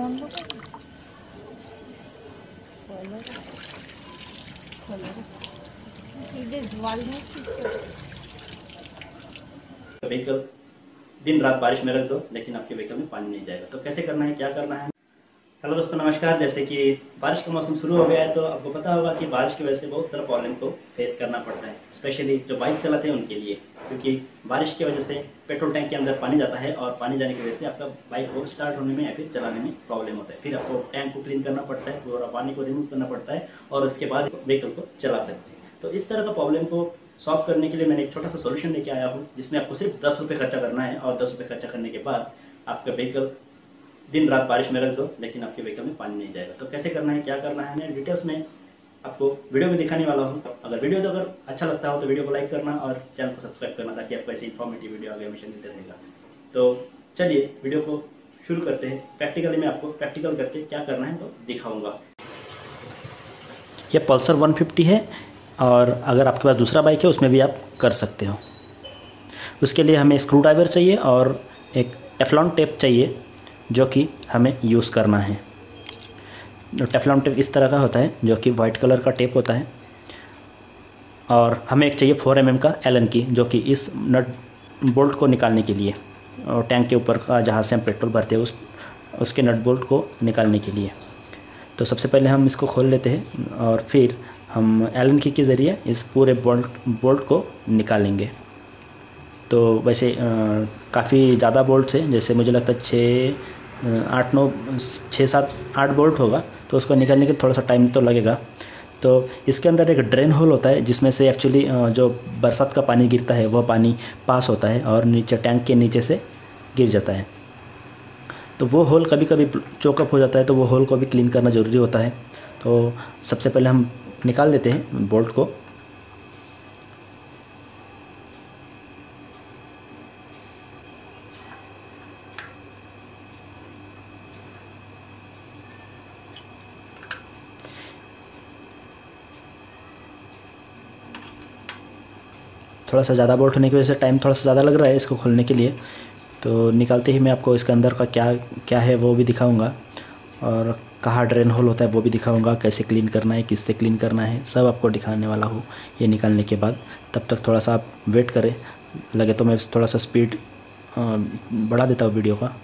बंद होता है। व्हीकल दिन रात बारिश में रख दो लेकिन आपके व्हीकल में पानी नहीं जाएगा। तो कैसे करना है, क्या करना है? हेलो दोस्तों, नमस्कार। जैसे कि बारिश का मौसम शुरू हो गया है तो आपको पता होगा कि बारिश की वजह से बहुत सारा प्रॉब्लम को फेस करना पड़ता है, स्पेशली जो बाइक चलाते हैं उनके लिए, क्योंकि बारिश की वजह से पेट्रोल टैंक के अंदर पानी जाता है और पानी जाने की वजह से आपका बाइक को स्टार्ट होने में या फिर चलाने में प्रॉब्लम होता है। फिर आपको टैंक को क्लीन करना पड़ता है, पूरा पानी को रिमूव करना पड़ता है और उसके बाद व्हीकल को चला सकते हैं। तो इस तरह का प्रॉब्लम को सॉल्व करने के लिए मैंने एक छोटा सा सोल्यूशन लेके आया हूँ, जिसमें आपको सिर्फ 10 रुपये खर्चा करना है और 10 रुपये खर्चा करने के बाद आपका व्हीकल दिन रात बारिश में रख दो लेकिन आपके व्हीकल में पानी नहीं जाएगा। तो कैसे करना है, क्या करना है, मैं डिटेल्स में आपको वीडियो में दिखाने वाला हूँ। अगर वीडियो अगर अच्छा लगता हो तो वीडियो को लाइक करना और चैनल को सब्सक्राइब करना, ताकि आपको ऐसी इन्फॉर्मेटिव वीडियो आगे हमेशा मिलते रहेगा। तो चलिए वीडियो को शुरू करते हैं। प्रैक्टिकली मैं आपको प्रैक्टिकल करके क्या करना है तो दिखाऊंगा। यह पल्सर 150 है और अगर आपके पास दूसरा बाइक है उसमें भी आप कर सकते हो। उसके लिए हमें स्क्रू ड्राइवर चाहिए और एक टेफ्लॉन टेप चाहिए जो कि हमें यूज़ करना है। टेफ्लॉन टेप इस तरह का होता है जो कि वाइट कलर का टेप होता है। और हमें एक चाहिए 4 mm का एलन की, जो कि इस नट बोल्ट को निकालने के लिए, और टैंक के ऊपर का जहाँ से हम पेट्रोल भरते हैं उसके नट बोल्ट को निकालने के लिए। तो सबसे पहले हम इसको खोल लेते हैं और फिर हम एलन की के ज़रिए इस पूरे बोल्ट को निकालेंगे। तो वैसे काफ़ी ज़्यादा बोल्ट्स हैं, जैसे मुझे लगता है 6 7 8 बोल्ट होगा, तो उसको निकालने के थोड़ा सा टाइम तो लगेगा। तो इसके अंदर एक ड्रेन होल होता है जिसमें से एक्चुअली जो बरसात का पानी गिरता है वह पानी पास होता है और नीचे टैंक के नीचे से गिर जाता है। तो वो होल कभी कभी चोकअप हो जाता है, तो वो होल को भी क्लीन करना ज़रूरी होता है। तो सबसे पहले हम निकाल लेते हैं बोल्ट को। थोड़ा सा ज़्यादा बोल्ट होने की वजह से टाइम थोड़ा सा ज़्यादा लग रहा है इसको खोलने के लिए। तो निकालते ही मैं आपको इसके अंदर का क्या क्या है वो भी दिखाऊंगा और कहाँ ड्रेन होल होता है वो भी दिखाऊंगा, कैसे क्लीन करना है, किससे क्लीन करना है, सब आपको दिखाने वाला हूँ ये निकालने के बाद। तब तक थोड़ा सा आप वेट करें, लगे तो मैं थोड़ा सा स्पीड बढ़ा देता हूँ वीडियो का।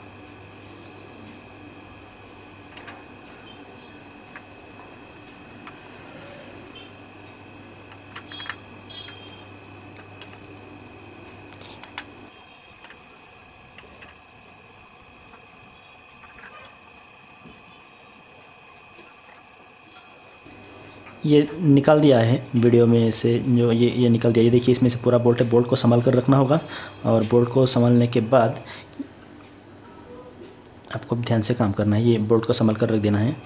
ये निकाल दिया है वीडियो में से, जो ये निकाल दिया। ये देखिए इसमें से पूरा बोल्ट है। बोल्ट को संभाल कर रखना होगा और बोल्ट को संभालने के बाद आपको ध्यान से काम करना है। ये बोल्ट को संभाल कर रख देना है।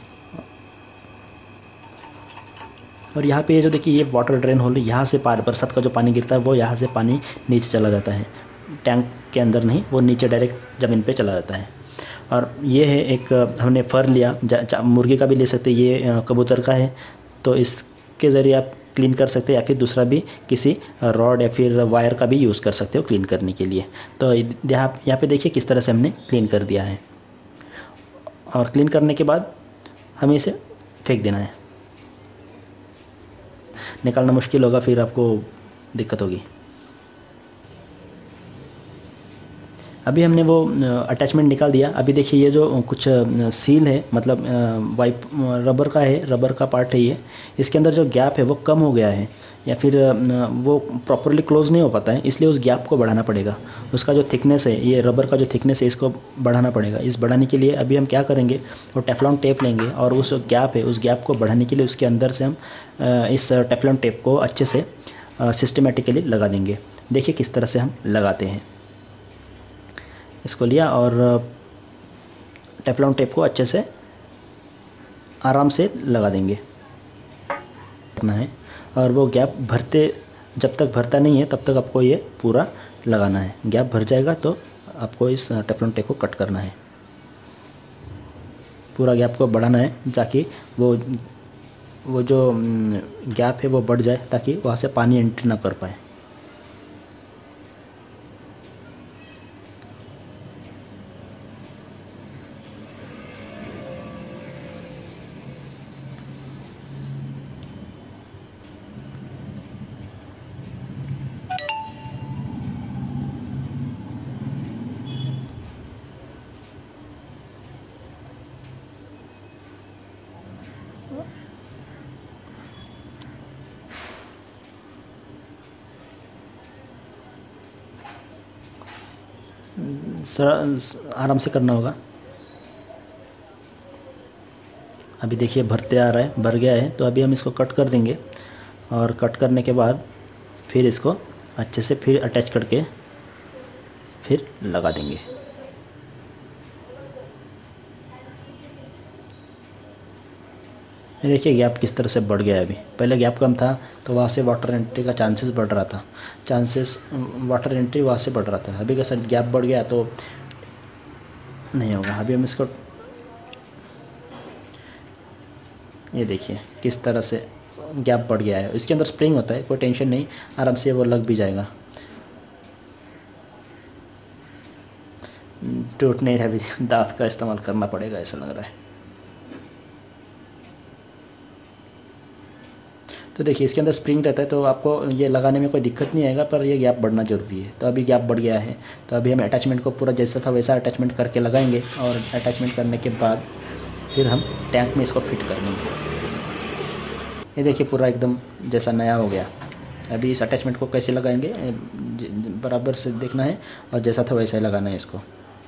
और यहाँ पे जो देखिए ये वाटर ड्रेन होल, यहाँ से बरसात का जो पानी गिरता है वो यहाँ से पानी नीचे चला जाता है, टैंक के अंदर नहीं, वो नीचे डायरेक्ट ज़मीन पे चला जाता है। और ये है एक हमने फर लिया, मुर्गी का भी ले सकते, ये कबूतर का है, तो इसके ज़रिए आप क्लीन कर सकते हैं, या फिर दूसरा भी किसी रॉड या फिर वायर का भी यूज़ कर सकते हो क्लीन करने के लिए। तो यहाँ पे देखिए किस तरह से हमने क्लीन कर दिया है। और क्लीन करने के बाद हमें इसे फेंक देना है। निकालना मुश्किल होगा, फिर आपको दिक्कत होगी। अभी हमने वो अटैचमेंट निकाल दिया। अभी देखिए ये जो कुछ सील है, मतलब वाइप रबर का है, रबर का पार्ट है ये, इसके अंदर जो गैप है वो कम हो गया है या फिर वो प्रॉपरली क्लोज नहीं हो पाता है, इसलिए उस गैप को बढ़ाना पड़ेगा। उसका जो थिकनेस है, ये रबर का जो थिकनेस है, इसको बढ़ाना पड़ेगा। इस बढ़ाने के लिए अभी हम क्या करेंगे, वो टेफ्लॉन टेप लेंगे और उस गैप है, उस गैप को बढ़ाने के लिए उसके अंदर से हम इस टेफ्लॉन टेप को अच्छे से सिस्टमेटिकली लगा देंगे। देखिए किस तरह से हम लगाते हैं। इसको लिया और टेफ्लॉन टेप को अच्छे से आराम से लगा देंगे करना है। और वो गैप जब तक भरता नहीं है तब तक आपको ये पूरा लगाना है। गैप भर जाएगा तो आपको इस टेफ्लॉन टेप को कट करना है, पूरा गैप को बढ़ाना है, ताकि वो जो गैप है वो बढ़ जाए, ताकि वहाँ से पानी एंट्री ना कर पाए। आराम से करना होगा। अभी देखिए भरते आ रहा है, भर गया है, तो अभी हम इसको कट कर देंगे और कट करने के बाद फिर इसको अच्छे से फिर अटैच करके फिर लगा देंगे। ये देखिए गैप किस तरह से बढ़ गया है। अभी पहले गैप कम था तो वहाँ से वाटर एंट्री का चांसेस बढ़ रहा था, वाटर एंट्री वहाँ से बढ़ रहा था। अभी कैसा गैप बढ़ गया तो नहीं होगा। अभी हम इसको, ये देखिए किस तरह से गैप बढ़ गया है। इसके अंदर स्प्रिंग होता है, कोई टेंशन नहीं, आराम से वो लग भी जाएगा। टूट नहीं रहा, अभी दांत का इस्तेमाल करना पड़ेगा ऐसा लग रहा है। तो देखिए इसके अंदर स्प्रिंग रहता है तो आपको ये लगाने में कोई दिक्कत नहीं आएगा, पर ये गैप बढ़ना ज़रूरी है। तो अभी गैप बढ़ गया है, तो अभी हम अटैचमेंट को पूरा जैसा था वैसा अटैचमेंट करके लगाएंगे और अटैचमेंट करने के बाद फिर हम टैंक में इसको फिट कर लेंगे। ये देखिए पूरा एकदम जैसा नया हो गया। अभी इस अटैचमेंट को कैसे लगाएंगे बराबर से देखना है और जैसा था वैसा ही लगाना है इसको।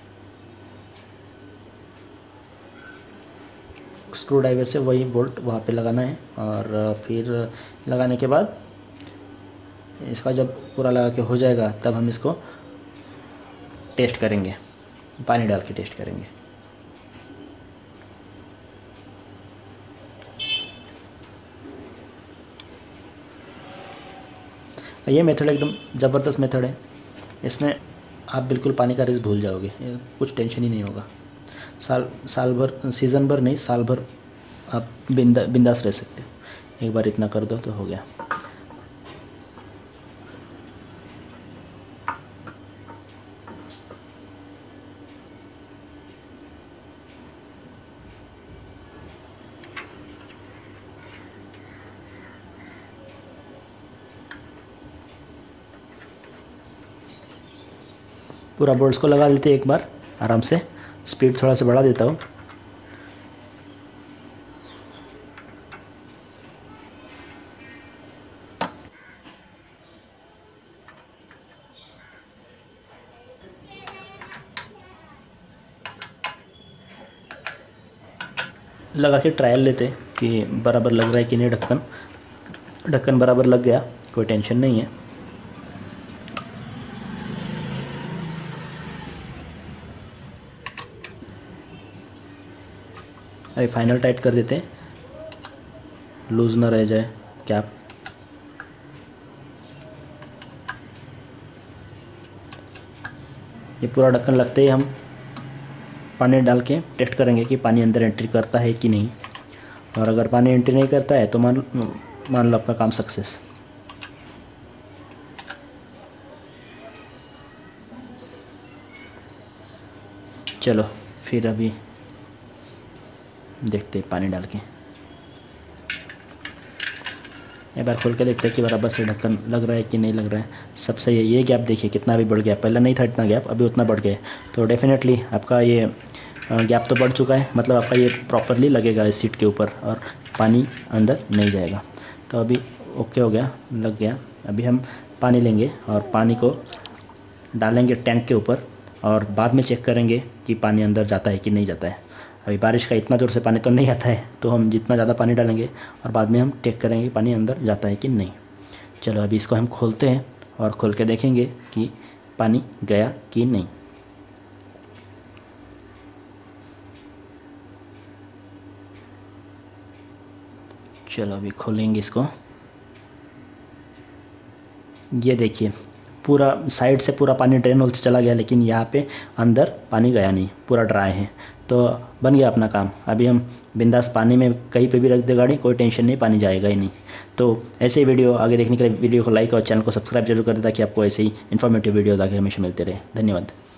स्क्रू ड्राइवर से वही बोल्ट वहाँ पे लगाना है और फिर लगाने के बाद इसका जब पूरा लगा के हो जाएगा तब हम इसको टेस्ट करेंगे, पानी डाल के टेस्ट करेंगे। ये मेथड एकदम ज़बरदस्त मेथड है, इसमें आप बिल्कुल पानी का रिस्क भूल जाओगे, कुछ टेंशन ही नहीं होगा। साल भर, सीज़न भर नहीं, साल भर आप बिंदास रह सकते हो। एक बार इतना कर दो तो हो गया। पूरा बोल्ट्स को लगा देते एक बार आराम से। स्पीड थोड़ा सा बढ़ा देता हूँ। लगा के ट्रायल लेते कि बराबर लग रहा है कि नहीं। ढक्कन बराबर लग गया, कोई टेंशन नहीं है। अभी फाइनल टाइट कर देते हैं, लूज़ ना रह जाए कैप। ये पूरा ढक्कन लगते ही हम पानी डाल के टेस्ट करेंगे कि पानी अंदर एंट्री करता है कि नहीं। और अगर पानी एंट्री नहीं करता है तो मान लो आपका काम सक्सेस। चलो फिर अभी देखते हैं पानी डाल के। एक बार खोल के देखते हैं कि बराबर से ढक्कन लग रहा है कि नहीं लग रहा है। सब सही है। ये गैप देखिए कितना भी बढ़ गया, पहले नहीं था इतना गैप, अभी उतना बढ़ गया। तो डेफिनेटली आपका ये गैप तो बढ़ चुका है, मतलब आपका ये प्रॉपरली लगेगा इस सीट के ऊपर और पानी अंदर नहीं जाएगा। तो अभी ओके हो गया, लग गया। अभी हम पानी लेंगे और पानी को डालेंगे टैंक के ऊपर और बाद में चेक करेंगे कि पानी अंदर जाता है कि नहीं जाता है। अभी बारिश का इतना ज़ोर से पानी तो नहीं आता है, तो हम जितना ज़्यादा पानी डालेंगे और बाद में हम चेक करेंगे पानी अंदर जाता है कि नहीं। चलो अभी इसको हम खोलते हैं और खोल के देखेंगे कि पानी गया कि नहीं। चलो अभी खोलेंगे इसको। ये देखिए पूरा साइड से पूरा पानी ड्रेन होल से चला गया, लेकिन यहाँ पे अंदर पानी गया नहीं, पूरा ड्राई है। तो बन गया अपना काम। अभी हम बिंदास पानी में कहीं पे भी रख दे गाड़ी, कोई टेंशन नहीं, पानी जाएगा ही नहीं। तो ऐसे ही वीडियो आगे देखने के लिए वीडियो को लाइक और चैनल को सब्सक्राइब जरूर करें ताकि आपको ऐसे ही इन्फॉर्मेटिव वीडियोज़ आगे हमेशा मिलते रहे। धन्यवाद।